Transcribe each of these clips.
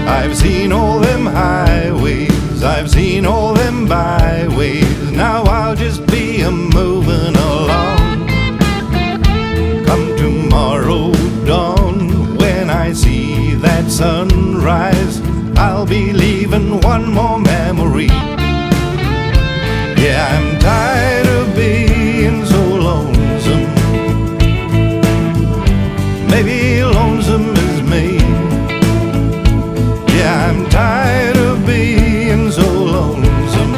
I've seen all them highways, I've seen all them byways. Now I'll just be a-moving along. Come tomorrow dawn, when I see that sunrise, I'll be leaving one more memory. Yeah, I'm tired of being so lonesome. Maybe lonesome is me. Yeah, I'm tired of being so lonesome.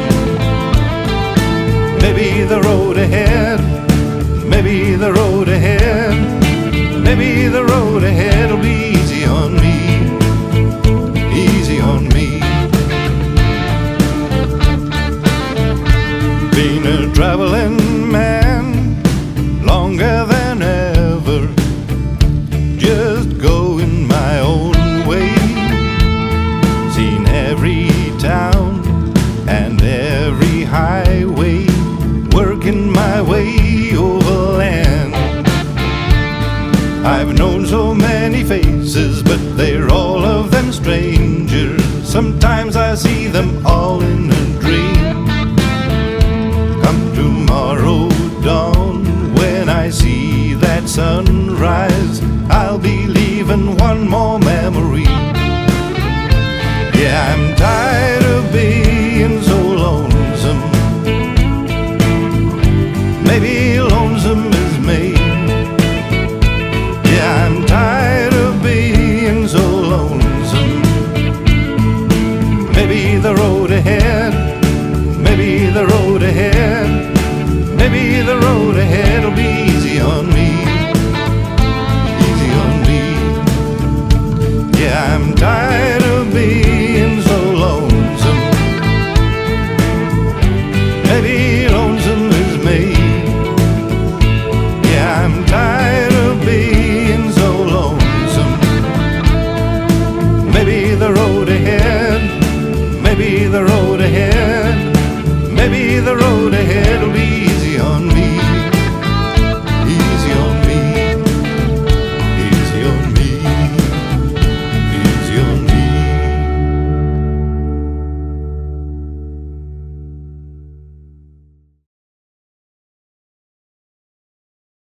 Maybe the road ahead, maybe the road ahead, maybe the road ahead will be easy on me, easy on me. Been a traveling man longer than ever, just going my own way. Seen every town and every highway, working my way overland. I've known so many faces, but they're all of them strangers. Sometimes I see them all in a dream. Come tomorrow dawn, when I see that sunrise, I'll be leaving one more memory. Yeah, I'm tired of being so lonesome. Maybe lonesome is me. Yeah, I'm tired of being so lonesome. Maybe the road ahead, maybe the road ahead, maybe the road ahead will be easy on me, easy on me. Yeah, I'm tired of being so lonesome. Maybe lonesome is me. Yeah, I'm tired of being so lonesome. Maybe the road ahead, maybe the road ahead, maybe the road ahead will be